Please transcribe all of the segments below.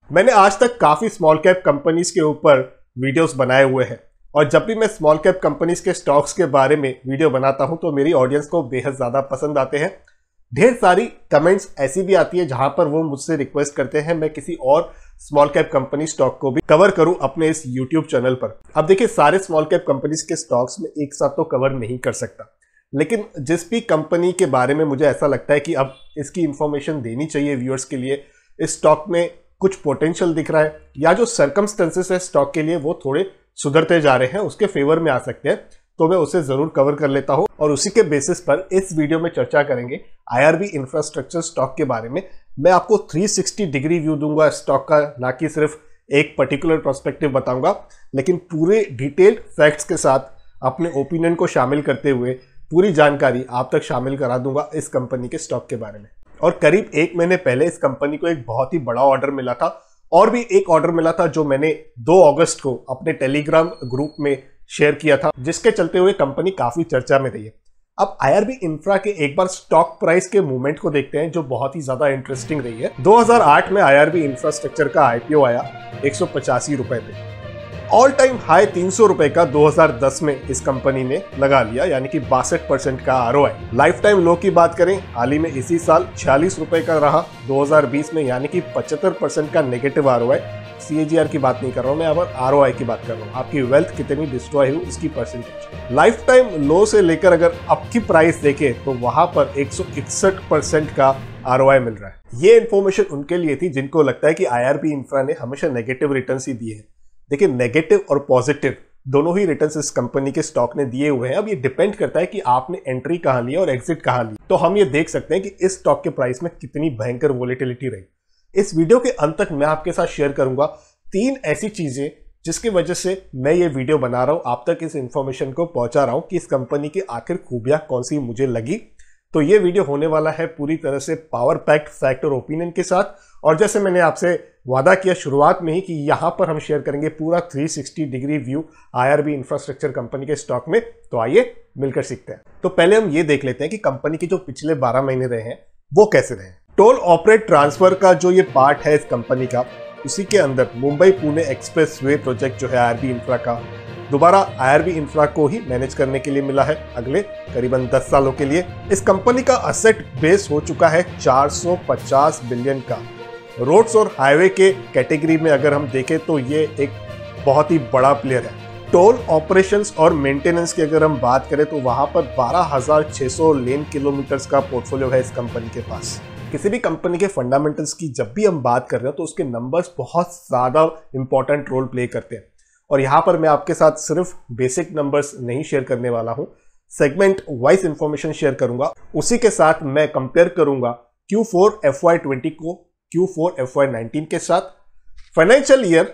मैंने आज तक काफी स्मॉल कैप कंपनीज के ऊपर वीडियोस बनाए हुए हैं और जब भी मैं स्मॉल कैप कंपनीज के स्टॉक्स के बारे में वीडियो बनाता हूं तो मेरी ऑडियंस को बेहद ज्यादा पसंद आते हैं। ढेर सारी कमेंट्स ऐसी भी आती है जहां पर वो मुझसे रिक्वेस्ट करते हैं मैं किसी और स्मॉल कैप कंपनी स्टॉक को भी कवर करूं अपने इस यूट्यूब चैनल पर। अब देखिए, सारे स्मॉल कैप कंपनीज के स्टॉक्स में एक साथ तो कवर नहीं कर सकता, लेकिन जिस भी कंपनी के बारे में मुझे ऐसा लगता है कि अब इसकी इंफॉर्मेशन देनी चाहिए व्यूअर्स के लिए, इस स्टॉक में कुछ पोटेंशियल दिख रहा है या जो सर्कमस्टेंसेस है स्टॉक के लिए वो थोड़े सुधरते जा रहे हैं, उसके फेवर में आ सकते हैं, तो मैं उसे जरूर कवर कर लेता हूं और उसी के बेसिस पर इस वीडियो में चर्चा करेंगे आईआरबी इंफ्रास्ट्रक्चर स्टॉक के बारे में। मैं आपको 360 डिग्री व्यू दूंगा स्टॉक का, ना कि सिर्फ एक पर्टिकुलर पर्सपेक्टिव बताऊंगा, लेकिन पूरे डिटेल्ड फैक्ट्स के साथ अपने ओपिनियन को शामिल करते हुए पूरी जानकारी आप तक शामिल करा दूंगा इस कंपनी के स्टॉक के बारे में। और करीब एक महीने पहले इस कंपनी को एक बहुत ही बड़ा ऑर्डर मिला था और भी एक ऑर्डर मिला था जो मैंने 2 अगस्त को अपने टेलीग्राम ग्रुप में शेयर किया था, जिसके चलते हुए कंपनी काफी चर्चा में रही है। अब आईआरबी इंफ्रा के एक बार स्टॉक प्राइस के मूवमेंट को देखते हैं जो बहुत ही ज्यादा इंटरेस्टिंग रही है। 2008 में आईआरबी इंफ्रास्ट्रक्चर का आईपीओ आया 185 रुपए पे। ऑल टाइम हाई 300 रुपए का 2010 में इस कंपनी ने लगा लिया, यानी कि 62% का आरओआई। लाइफ टाइम लो की बात करें, हाल ही में इसी साल 46 रुपए का रहा 2020 में, यानी कि 75% का नेगेटिव आरओआई। सीएजीआर की बात नहीं कर रहा हूं मैं, अब आरओआई की बात कर रहा हूं, आपकी वेल्थ कितनी डिस्ट्रॉय हुई इसकी परसेंटेज। लाइफ टाइम लो से लेकर अगर अब की प्राइस देखें तो वहां पर 161% का आरओआई मिल रहा है। ये इन्फॉर्मेशन उनके लिए थी जिनको लगता है कि आईआरबी इंफ्रा ने हमेशा नेगेटिव रिटर्न ही दिए हैं। देखिए, नेगेटिव और पॉजिटिव दोनों ही रिटर्न्स इस कंपनी के स्टॉक ने दिए हुए हैं। अब ये डिपेंड करता है कि आपने एंट्री कहां ली और एग्जिट कहां ली, तो हम ये देख सकते हैं कि इस स्टॉक के प्राइस में कितनी भयंकर वोलेटिलिटी रही। इस वीडियो के अंत तक मैं आपके साथ शेयर करूंगा 3 ऐसी चीजें जिसकी वजह से मैं ये वीडियो बना रहा हूं, आप तक इस इंफॉर्मेशन को पहुंचा रहा हूं कि इस कंपनी की आखिर खूबियां कौन सी मुझे लगी। तो ये वीडियो होने वाला है पूरी तरह से पावर पैक्ड फैक्ट और ओपिनियन के साथ, और जैसे मैंने आपसे वादा किया शुरुआत में ही कि यहां पर हम शेयर करेंगे पूरा 360 degree view IRB infrastructure company के स्टॉक में। तो आइए मिलकर सीखते हैं। तो पहले हम ये देख लेते हैं कि कंपनी के जो पिछले 12 महीने रहे हैं वो कैसे रहे। टोल ऑपरेट ट्रांसफर का जो ये पार्ट है इस कंपनी का, उसी के अंदर Mumbai Pune expressway project जो है आईआरबी इंफ्रा का, दोबारा आईआरबी इंफ्रा को ही मैनेज करने के लिए मिला है अगले करीबन 10 सालों के लिए। इस कंपनी का असेट बेस हो चुका है 450 बिलियन का। रोड्स और हाईवे के कैटेगरी में अगर हम देखें तो ये एक बहुत ही बड़ा प्लेयर है। टोल ऑपरेशंस और मेंटेनेंस की अगर हम बात करें तो वहां पर 12,600 लेन किलोमीटर्स का पोर्टफोलियो है इस कंपनी के पास। किसी भी कंपनी के फंडामेंटल्स की जब भी हम बात कर रहे हो तो उसके नंबर्स बहुत ज्यादा इंपॉर्टेंट रोल प्ले करते हैं, और यहां पर मैं आपके साथ सिर्फ बेसिक नंबर्स नहीं शेयर करने वाला हूं, सेगमेंट वाइज इंफॉर्मेशन शेयर करूंगा। उसी के साथ मैं कंपेयर करूंगा Q4 FY20 को Q4 FY19 के साथ, फाइनेंशियल ईयर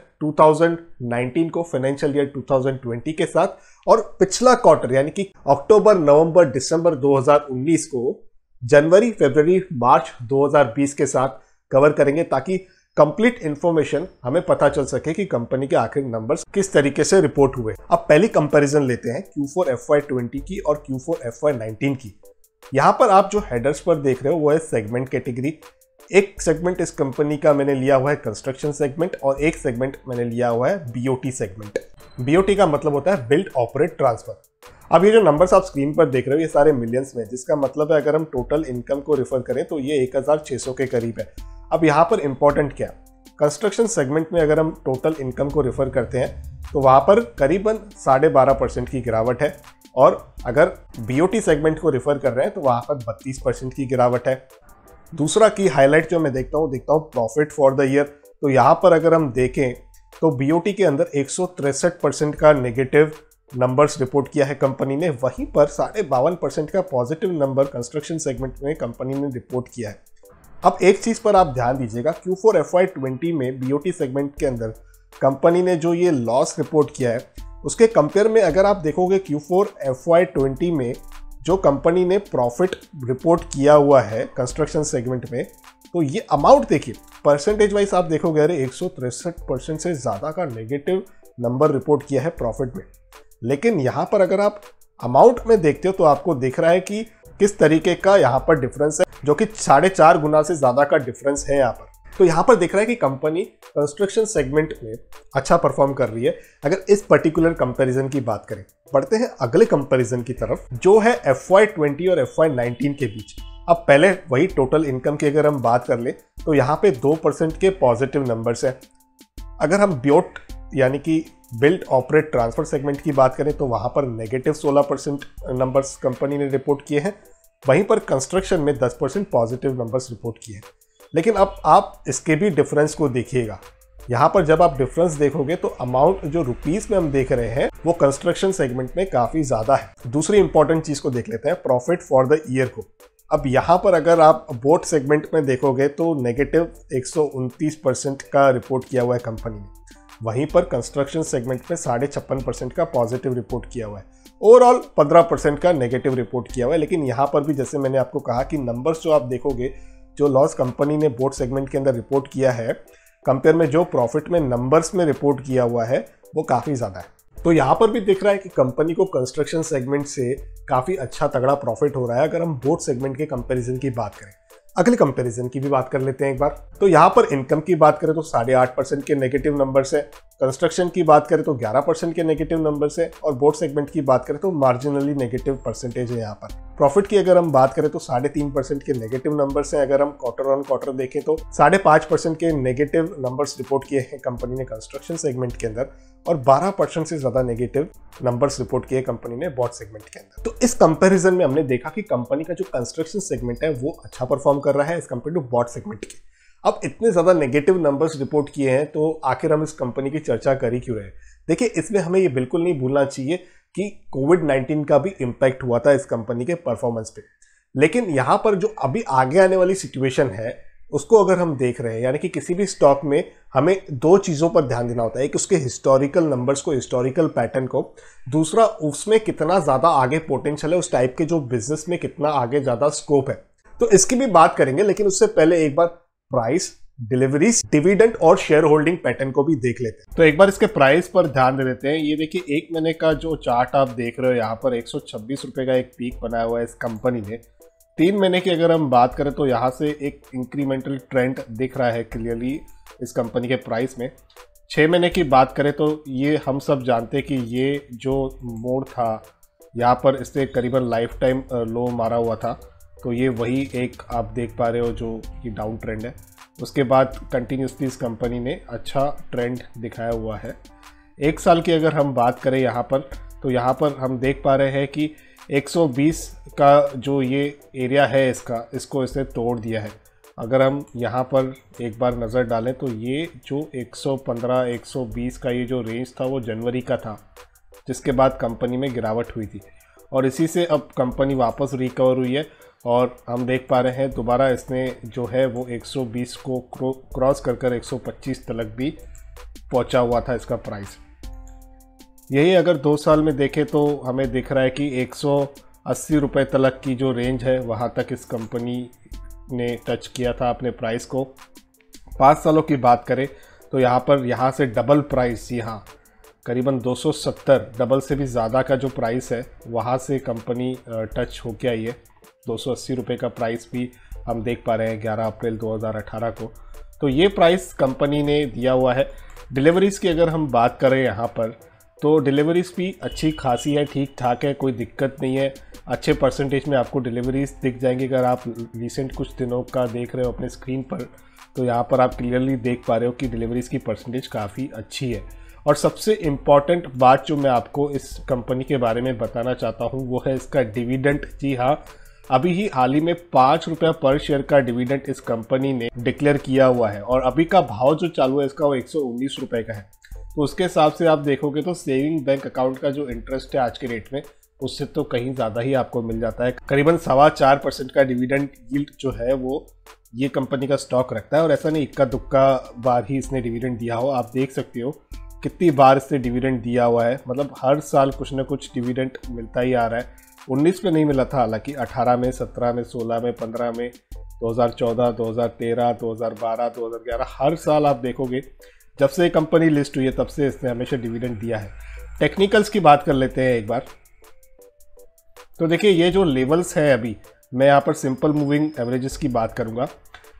2019 को फाइनेंशियल ईयर 2020 के साथ, और पिछला क्वार्टर यानी कि अक्टूबर, नवंबर, दिसंबर 2019 को जनवरी, फरवरी, मार्च 2020 के साथ कवर करेंगे, ताकि कंप्लीट इंफॉर्मेशन हमें पता चल सके कि कंपनी के आखिर नंबर्स किस तरीके से रिपोर्ट हुए। अब पहली कंपैरिजन लेते हैं Q4 FY20 की और Q4 FY19 की। यहां पर आप जो हेडर्स पर देख रहे हो वो है सेगमेंट कैटेगरी। एक सेगमेंट इस कंपनी का मैंने लिया हुआ है कंस्ट्रक्शन सेगमेंट, और एक सेगमेंट मैंने लिया हुआ है बीओटी सेगमेंट। बीओटी का मतलब होता है बिल्ड ऑपरेट ट्रांसफर। अब ये जो नंबर्स आप स्क्रीन पर देख रहे हो ये सारे मिलियंस में, जिसका मतलब है अगर हम टोटल इनकम को रिफर करें तो ये 1600 के करीब है। अब यहाँ पर इंपॉर्टेंट क्या, कंस्ट्रक्शन सेगमेंट में अगर हम टोटल इनकम को रिफर करते हैं तो वहां पर करीबन 12.5% की गिरावट है, और अगर बीओटी सेगमेंट को रिफर कर रहे हैं तो वहां पर 32% की गिरावट है। दूसरा की हाईलाइट जो मैं देखता हूँ प्रॉफिट फॉर द ईयर। तो यहाँ पर अगर हम देखें तो बीओटी के अंदर 163% का नेगेटिव नंबर्स रिपोर्ट किया है कंपनी ने, वहीं पर 52.5% का पॉजिटिव नंबर कंस्ट्रक्शन सेगमेंट में कंपनी ने रिपोर्ट किया है। अब एक चीज पर आप ध्यान दीजिएगा, Q4 FY20 में बीओटी सेगमेंट के अंदर कंपनी ने जो ये लॉस रिपोर्ट किया है उसके कंपेयर में अगर आप देखोगे Q4 FY20 में जो कंपनी ने प्रॉफिट रिपोर्ट किया हुआ है कंस्ट्रक्शन सेगमेंट में, तो ये अमाउंट देखिए, परसेंटेज वाइज आप देखोगे अरे 163% से ज़्यादा का नेगेटिव नंबर रिपोर्ट किया है प्रॉफिट में। लेकिन यहाँ पर अगर आप अमाउंट में देखते हो तो आपको दिख रहा है कि किस तरीके का यहाँ पर डिफरेंस है, जो कि 4.5 गुना से ज़्यादा का डिफरेंस है यहाँ पर। तो यहाँ पर दिख रहा है कि कंपनी कंस्ट्रक्शन सेगमेंट में अच्छा परफॉर्म कर रही है अगर इस पर्टिकुलर कंपैरिजन की बात करें। बढ़ते हैं अगले कंपैरिजन की तरफ जो है FY20 और FY19 के बीच। अब पहले वही टोटल इनकम की अगर हम बात कर ले तो यहाँ पे 2% के पॉजिटिव नंबर्स है। अगर हम ब्योट यानी कि बिल्ड ऑपरेट ट्रांसफर सेगमेंट की बात करें तो वहाँ पर नेगेटिव 16% नंबर्स कंपनी ने रिपोर्ट किए हैं। वहीं पर कंस्ट्रक्शन में 10% पॉजिटिव नंबर्स रिपोर्ट किए हैं। लेकिन अब आप इसके भी डिफरेंस को देखिएगा। यहाँ पर जब आप डिफरेंस देखोगे तो अमाउंट जो रुपीस में हम देख रहे हैं वो कंस्ट्रक्शन सेगमेंट में काफ़ी ज़्यादा है। दूसरी इंपॉर्टेंट चीज़ को देख लेते हैं प्रॉफिट फॉर द ईयर को। अब यहाँ पर अगर आप बोट सेगमेंट में देखोगे तो नेगेटिव 129% का रिपोर्ट किया हुआ है कंपनी ने। वहीं पर कंस्ट्रक्शन सेगमेंट में 56.5% का पॉजिटिव रिपोर्ट किया हुआ है। ओवरऑल 15% का नेगेटिव रिपोर्ट किया हुआ है। लेकिन यहाँ पर भी जैसे मैंने आपको कहा कि नंबर्स जो आप देखोगे, जो लॉस कंपनी ने बोट सेगमेंट के अंदर रिपोर्ट किया है कंपेयर में जो प्रॉफिट में नंबर्स में रिपोर्ट किया हुआ है वो काफ़ी ज़्यादा है। तो यहाँ पर भी दिख रहा है कि कंपनी को कंस्ट्रक्शन सेगमेंट से काफ़ी अच्छा तगड़ा प्रॉफिट हो रहा है अगर हम बोट सेगमेंट के कंपैरिजन की बात करें। अगले कंपैरिजन की भी बात कर लेते हैं एक बार। तो यहाँ पर इनकम की बात करें तो 8.5% के नेगेटिव नंबर्स है। कंस्ट्रक्शन की बात करें तो 11% के नेगेटिव नंबर्स है और बोट सेगमेंट की बात करें तो मार्जिनली नेगेटिव परसेंटेज है। यहाँ पर प्रॉफिट की अगर हम बात करें तो 3.5% के नेगेटिव नंबर्स हैं। अगर हम क्वार्टर ऑन क्वार्टर देखें तो 5.5% के नेगेटिव नंबर्स रिपोर्ट किए हैं कंपनी ने कंस्ट्रक्शन सेगमेंट के अंदर और 12% से ज़्यादा नेगेटिव नंबर्स रिपोर्ट किए कंपनी ने बोट सेगमेंट के अंदर। तो इस कंपैरिजन में हमने देखा कि कंपनी का जो कंस्ट्रक्शन सेगमेंट है वो अच्छा परफॉर्म कर रहा है as compared to boat segment के। अब इतने ज़्यादा नेगेटिव नंबर्स रिपोर्ट किए हैं तो आखिर हम इस कंपनी की चर्चा कर ही क्यों रहे। देखिए, इसमें हमें ये बिल्कुल नहीं भूलना चाहिए कि कोविड-19 का भी इम्पैक्ट हुआ था इस कंपनी के परफॉर्मेंस पे। लेकिन यहाँ पर जो अभी आगे आने वाली सिचुएशन है उसको अगर हम देख रहे हैं, यानी कि किसी भी स्टॉक में हमें दो चीज़ों पर ध्यान देना होता है। एक उसके हिस्टोरिकल नंबर्स को, हिस्टोरिकल पैटर्न को, दूसरा उसमें कितना ज़्यादा आगे पोटेंशियल है, उस टाइप के जो बिजनेस में कितना आगे ज़्यादा स्कोप है। तो इसकी भी बात करेंगे, लेकिन उससे पहले एक बार प्राइस, डिलीवरीज, डिविडेंड और शेयर होल्डिंग पैटर्न को भी देख लेते हैं। तो एक बार इसके प्राइस पर ध्यान दे देते हैं। ये देखिए, एक महीने का जो चार्ट आप देख रहे हो यहाँ पर 126 रुपये का एक पीक बनाया हुआ है इस कंपनी ने। 3 महीने की अगर हम बात करें तो यहाँ से एक इंक्रीमेंटल ट्रेंड दिख रहा है क्लियरली इस कंपनी के प्राइस में। 6 महीने की बात करें तो ये हम सब जानते हैं कि ये जो मोड था यहाँ पर इससे करीबन लाइफ टाइम लो मारा हुआ था। तो ये वही एक आप देख पा रहे हो जो कि डाउन ट्रेंड है। उसके बाद कंटिन्यूसली इस कंपनी ने अच्छा ट्रेंड दिखाया हुआ है। 1 साल की अगर हम बात करें यहाँ पर तो यहाँ पर हम देख पा रहे हैं कि 120 का जो ये एरिया है इसको इसने तोड़ दिया है। अगर हम यहाँ पर एक बार नज़र डालें तो ये जो 115-120 का ये जो रेंज था वो जनवरी का था, जिसके बाद कंपनी में गिरावट हुई थी और इसी से अब कंपनी वापस रिकवर हुई है और हम देख पा रहे हैं दोबारा इसने जो है वो 120 को क्रॉस कर 125 तक भी पहुंचा हुआ था इसका प्राइस। यही अगर 2 साल में देखें तो हमें दिख रहा है कि 180 रुपये तक की जो रेंज है वहाँ तक इस कंपनी ने टच किया था अपने प्राइस को। 5 सालों की बात करें तो यहाँ से डबल प्राइस, जी हाँ, करीबन 270, डबल से भी ज़्यादा का जो प्राइस है वहाँ से कंपनी टच होके आई है। 280 रुपये का प्राइस भी हम देख पा रहे हैं 11 अप्रैल 2018 को। तो ये प्राइस कंपनी ने दिया हुआ है। डिलीवरीज़ की अगर हम बात करें यहाँ पर तो डिलीवरीज़ भी अच्छी खासी है, ठीक ठाक है, कोई दिक्कत नहीं है। अच्छे परसेंटेज में आपको डिलीवरीज़ दिख जाएंगी। अगर आप रिसेंट कुछ दिनों का देख रहे हो अपने स्क्रीन पर तो यहाँ पर आप क्लियरली देख पा रहे हो कि डिलीवरीज़ की परसेंटेज काफ़ी अच्छी है। और सबसे इम्पॉर्टेंट बात जो मैं आपको इस कंपनी के बारे में बताना चाहता हूँ वो है इसका डिविडेंड। जी हाँ, अभी ही हाल ही में 5 रुपये पर शेयर का डिविडेंड इस कंपनी ने डिक्लेयर किया हुआ है और अभी का भाव जो चालू है इसका वो 119 रुपये का है। तो उसके हिसाब से आप देखोगे तो सेविंग बैंक अकाउंट का जो इंटरेस्ट है आज के रेट में उससे तो कहीं ज़्यादा ही आपको मिल जाता है। करीबन 4.25% का डिविडेंड यील्ड जो है वो ये कंपनी का स्टॉक रखता है और ऐसा नहीं इक्का दुक्का बार ही इसने डिविडेंड दिया हो। आप देख सकते हो कितनी बार इसने डिविडेंड दिया हुआ है, मतलब हर साल कुछ ना कुछ डिविडेंड मिलता ही आ रहा है। 19 में नहीं मिला था, हालांकि 18 में, 17 में, 16 में, 15 में, 2014, 2013, 2012, 2011, हर साल आप देखोगे जब से कंपनी लिस्ट हुई है तब से इसने हमेशा डिविडेंड दिया है। टेक्निकल्स की बात कर लेते हैं एक बार। तो देखिए, ये जो लेवल्स है, अभी मैं यहाँ पर सिंपल मूविंग एवरेजेस की बात करूँगा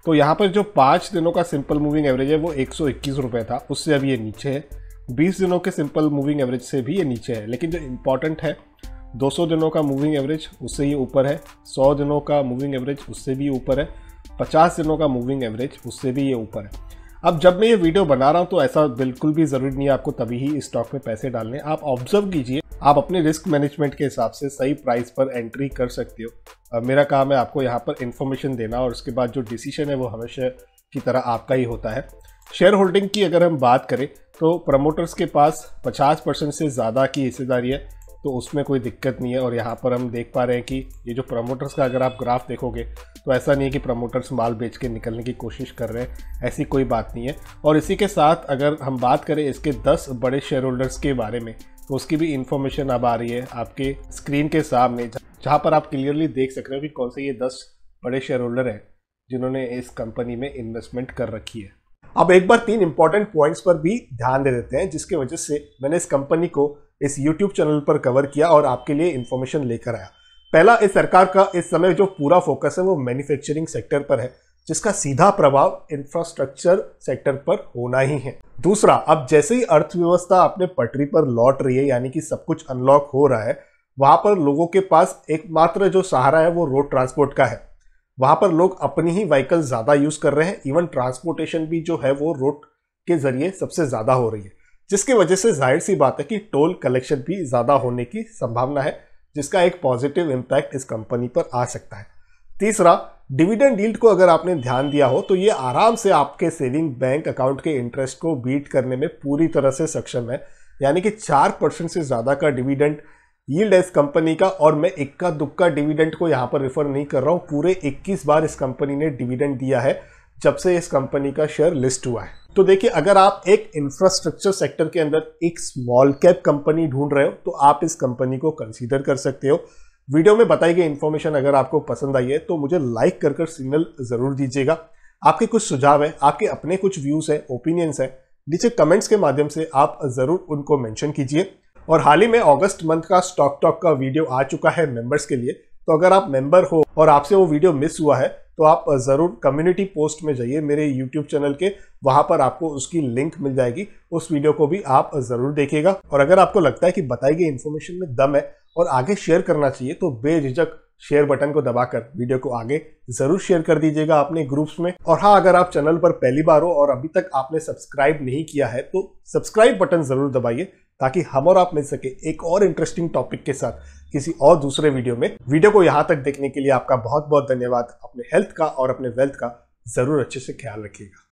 तो यहाँ पर जो 5 दिनों का सिंपल मूविंग एवरेज है वो 121 रुपये था, उससे अभी ये नीचे है। 20 दिनों के सिंपल मूविंग एवरेज से भी ये नीचे है, लेकिन जो इम्पॉर्टेंट है 200 दिनों का मूविंग एवरेज उससे ये ऊपर है, 100 दिनों का मूविंग एवरेज उससे भी ऊपर है, 50 दिनों का मूविंग एवरेज उससे भी ये ऊपर है। अब जब मैं ये वीडियो बना रहा हूँ तो ऐसा बिल्कुल भी ज़रूरी नहीं है आपको तभी ही इस स्टॉक में पैसे डालने। आप ऑब्जर्व कीजिए, आप अपने रिस्क मैनेजमेंट के हिसाब से सही प्राइस पर एंट्री कर सकते हो। मेरा काम है आपको यहाँ पर इन्फॉर्मेशन देना और उसके बाद जो डिसीजन है वो हमेशा की तरह आपका ही होता है। शेयर होल्डिंग की अगर हम बात करें तो प्रमोटर्स के पास 50% से ज़्यादा की हिस्सेदारी है, तो उसमें कोई दिक्कत नहीं है। और यहाँ पर हम देख पा रहे हैं कि ये जो प्रमोटर्स का अगर आप ग्राफ देखोगे तो ऐसा नहीं है कि प्रमोटर्स माल बेच के निकलने की कोशिश कर रहे हैं, ऐसी कोई बात नहीं है। और इसी के साथ अगर हम बात करें इसके 10 बड़े शेयर होल्डर्स के बारे में तो उसकी भी इंफॉर्मेशन अब आ रही है आपके स्क्रीन के सामने, जहाँ पर आप क्लियरली देख सक रहे हो कि कौन से ये 10 बड़े शेयर होल्डर हैं जिन्होंने इस कंपनी में इन्वेस्टमेंट कर रखी है। अब एक बार 3 इंपॉर्टेंट पॉइंट्स पर भी ध्यान दे देते हैं जिसकी वजह से मैंने इस कंपनी को इस YouTube चैनल पर कवर किया और आपके लिए इंफॉर्मेशन लेकर आया। पहला, इस सरकार का इस समय जो पूरा फोकस है वो मैन्युफैक्चरिंग सेक्टर पर है, जिसका सीधा प्रभाव इंफ्रास्ट्रक्चर सेक्टर पर होना ही है। दूसरा, अब जैसे ही अर्थव्यवस्था अपने पटरी पर लौट रही है, यानी कि सब कुछ अनलॉक हो रहा है, वहां पर लोगों के पास एकमात्र जो सहारा है वो रोड ट्रांसपोर्ट का है। वहां पर लोग अपनी ही व्हीकल ज्यादा यूज कर रहे हैं, इवन ट्रांसपोर्टेशन भी जो है वो रोड के जरिए सबसे ज्यादा हो रही है, जिसकी वजह से जाहिर सी बात है कि टोल कलेक्शन भी ज्यादा होने की संभावना है, जिसका एक पॉजिटिव इंपैक्ट इस कंपनी पर आ सकता है। तीसरा, डिविडेंड यील्ड को अगर आपने ध्यान दिया हो तो ये आराम से आपके सेविंग बैंक अकाउंट के इंटरेस्ट को बीट करने में पूरी तरह से सक्षम है, यानी कि 4% से ज्यादा का डिविडेंड यील्ड है इस कंपनी का। और मैं इक्का दुक्का डिविडेंड को यहां पर रेफर नहीं कर रहा हूं, पूरे 21 बार इस कंपनी ने डिविडेंड दिया है जब से इस कंपनी का शेयर लिस्ट हुआ है। तो देखिए, अगर आप एक इंफ्रास्ट्रक्चर सेक्टर के अंदर एक स्मॉल कैप कंपनी ढूंढ रहे हो तो आप इस कंपनी को कंसीडर कर सकते हो। वीडियो में बताई गई इंफॉर्मेशन अगर आपको पसंद आई है तो मुझे लाइक कर सिग्नल जरूर दीजिएगा। आपके कुछ सुझाव है, आपके अपने कुछ व्यूज है, ओपिनियंस है, नीचे कमेंट्स के माध्यम से आप जरूर उनको मेंशन कीजिए। और हाल ही में अगस्त मंथ का स्टॉक टॉक का वीडियो आ चुका है मेंबर्स के लिए, तो अगर आप मेंबर हो और आपसे वो वीडियो मिस हुआ है तो आप जरूर कम्युनिटी पोस्ट में जाइए मेरे YouTube चैनल के, वहां पर आपको उसकी लिंक मिल जाएगी, उस वीडियो को भी आप जरूर देखिएगा। और अगर आपको लगता है कि बताई गई इंफॉर्मेशन में दम है और आगे शेयर करना चाहिए तो बेझिझक शेयर बटन को दबाकर वीडियो को आगे जरूर शेयर कर दीजिएगा अपने ग्रुप्स में। और हाँ, अगर आप चैनल पर पहली बार हो और अभी तक आपने सब्सक्राइब नहीं किया है तो सब्सक्राइब बटन जरूर दबाइए, ताकि हम और आप मिल सके एक और इंटरेस्टिंग टॉपिक के साथ किसी और दूसरे वीडियो में। वीडियो को यहां तक देखने के लिए आपका बहुत बहुत धन्यवाद। अपने हेल्थ का और अपने वेल्थ का जरूर अच्छे से ख्याल रखिएगा।